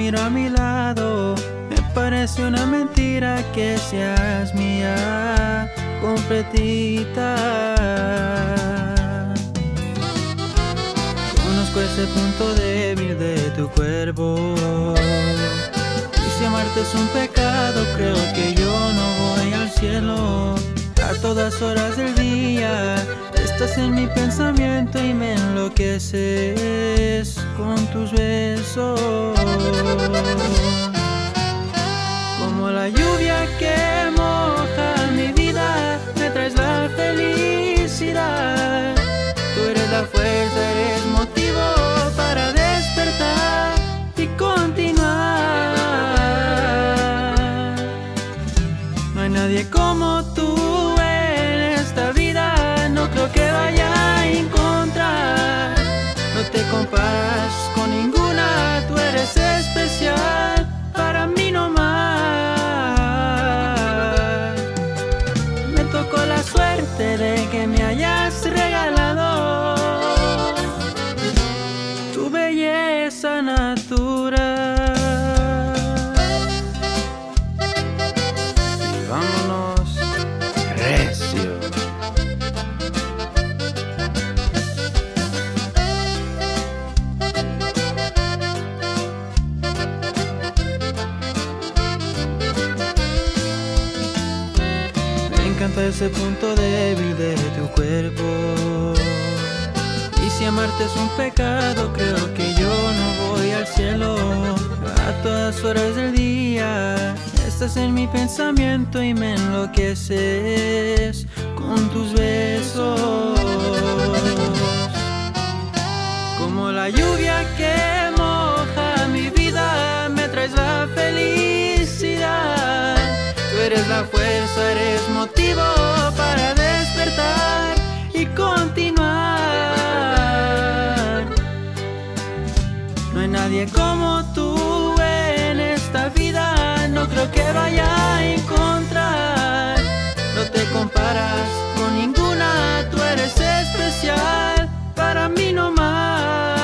miro a mi lado, me parece una mentira que seas mía, completita. Conozco ese punto débil de tu cuerpo, y si amarte es un pecado, creo que yo no voy al cielo. A todas horas del día estás en mi pensamiento y me enloqueces con tus besos. Como la lluvia que moja mi vida, me traes la felicidad. Tú eres la fuerza, eres motivo para despertar y continuar. No hay nadie como tú en esta vida, no creo que vaya a encontrar. No te comparas con ninguna, tú eres especial para mí nomás. Me tocó la suerte de que me hayas regalado tu belleza natural. Y vámonos recio. Me encanta ese punto débil de tu cuerpo, y si amarte es un pecado, creo que yo no voy al cielo. A todas horas del día estás en mi pensamiento y me enloqueces con tus besos. Como la lluvia que moja mi vida, me traes la felicidad. Tú eres la fuerza, eres motivo para despertar y continuar. No hay nadie como tú en esta vida, no creo que vaya a encontrar. No te comparas con ninguna, tú eres especial para mí nomás.